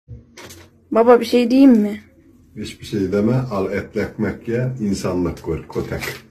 Baba bir şey diyeyim mi? Hiçbir şey deme, al etli ekmek ye, insanlık gör, kötek.